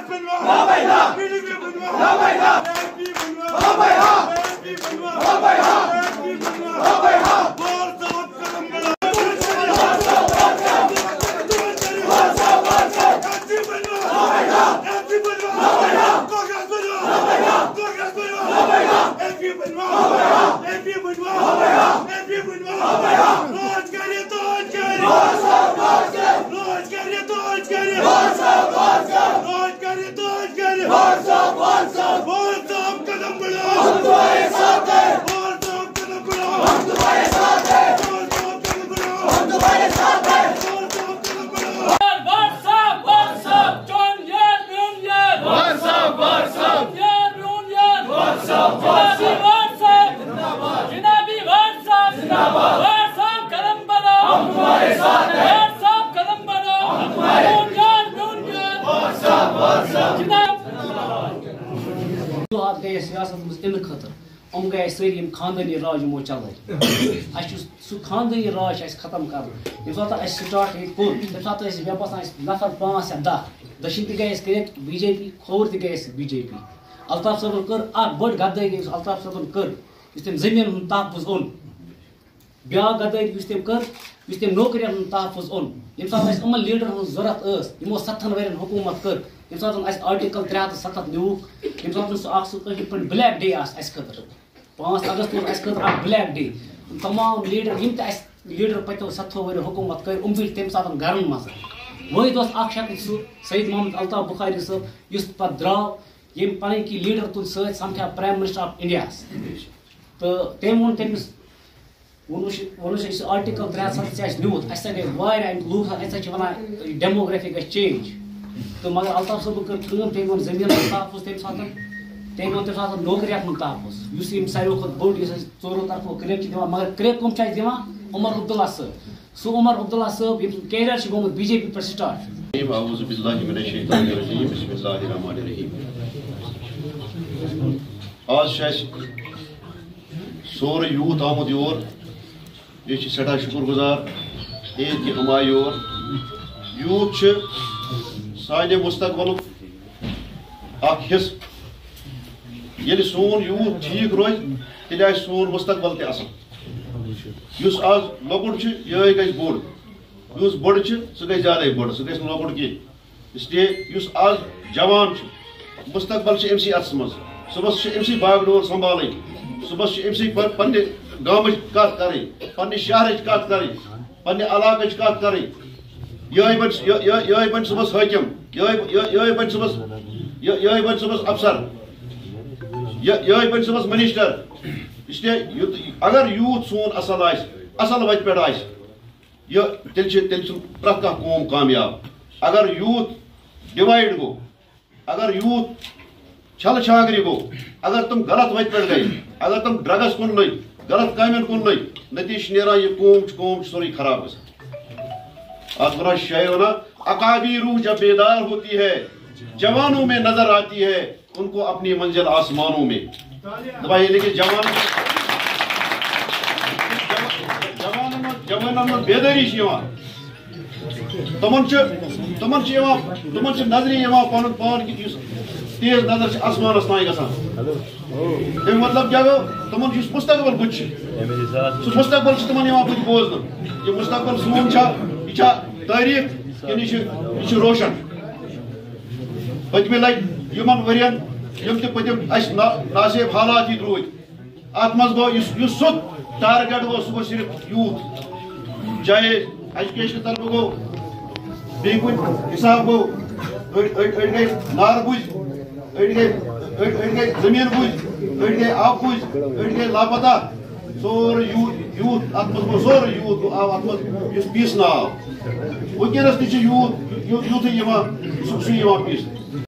گئے ساری خاندانی راج یمو چلائے سہ خاندانی راج ختم کر سات سٹارٹ تمہیں سات مے باسان نفر 5 یا 10 دشن تہ گئے کر بی جے پی کھور تہ گئے بی جے پی الطاف صٲبن کر اخ بڑ غدٲری الطاف صٲبن کر اس تم زمین ہند تحفظ اون بیاکھ غدٲری اس تم کر اس تم نوکرین ہند تحفظ اون یم سات یمن لیڈرن ہند ضرورت یمو 7 ورین حکومت کر یم سات آرٹیکل 370 نیوک یم سات سہ اخ سہ بلیک ڈے اس خاطر 5 اگست اس خاطر اخ بلیک ڈے تمام لیڈر یم تہ لیڈر پتو 7 ور حکومت کر بیٹھ تم سات گرن مز وحید اخ شخص سہ سید محمد الطاف بخاری صاحب اس پتہ درو یم پن کی لیڈر تل ست سمکھا پرائم منسٹر آف انڈیا تو تم وون تمس ونس آرٹیکل 370 نیوت اس گئی واریاہ لوک اس ونان ڈیموگرافی گژھِ چینج تو مگر الطاف صٲب کر کٲم تٔمۍ وون زمین تحفظ تمہِ ساتہٕ تٔمۍ وون تمہِ ساتہٕ نوکریَن ہُنٛد تحفظ یُس یِم ساروی کھۄتہٕ بوٚڑ یُس اَسہِ ژورو طرفو کرٛیک چھِ دِوان مگر کرٛیک کٕم چھِ اَسہِ دِوان عمر عبداللہ صٲب سُہ عمر عبداللہ صٲب ییٚمۍ سُنٛد کیریَر چھُ گوٚمُت بی جے پی پٮ۪ٹھ سٹارٹ اعوذ باللہ من الشیطان الرجیم بسم اللہ الرحمن الرحیم آج سورے یوت آمد یور یہ سٹھا شکر گزار عید کہ ہم آئے یور یوت سانہ مستقبل اخ حص یل سون یوت ٹھیک روز تیل آئے سون مستقبل تہ اصل اس آج لکٹ یہ گژھِ بوڑ اس بوڑ سہ گژھِ زیادہ بوڑ سہ گژھِ لکٹ کی اس لیے اس آج جوان مستقبل امسی اتس مز صبح امسی باغ ڈور سنبھالیں صبح امسی پنہ گامچ کت کریں پنہ شہرچ کت کریں پنہ علاقچ کت کریں یہ بن صبح حاکم یہ بن صبح افسر یہ بن صبح منسٹر اس لیے اگر یوت سون اصل وتہ پہ تیل پریت کھانا قوم کامیاب اگر یوت ڈیوائڈ گو اگر یوت چھل چھانگری گو اگر تم غلط وتہ پہ گئی اگر تم ڈرگس کن لگ غلط کامین کن لگ نتیجہ نیران یہ قوم سوری خراب آج برا شاعر ہونا اکابی روح جب بیدار ہوتی ہے جوانوں میں نظر آتی ہے ان کو اپنی منزل آسمانوں میں دبائیے لیکن جوانوں میں بیداری تمن نظری پن پان کی تیز نظر آسمانس تین گھان مطلب کیا گو تمن مستقبل بت سہ مستقبل تمن بت بوزن یہ مستقبل سون یہ تاریخ یہ روشن پتمہ لگ یمن ورین یم تہ پتم اس ناصیب حالات یہ درود ات مز گو سیود ٹارگیٹ گو سہ گو صرف یوت چاہے ایجوکیشن طرف گو بی کن حساب گو اڑ گئی نار بوز اڑ گئی زمین بوز اڑ گئی آب بوز اڑ گئی لاپتہ سورے یوت ات مز گو سورے یوت آو ات مز پیس نا آو ونکس تہ یوت پیس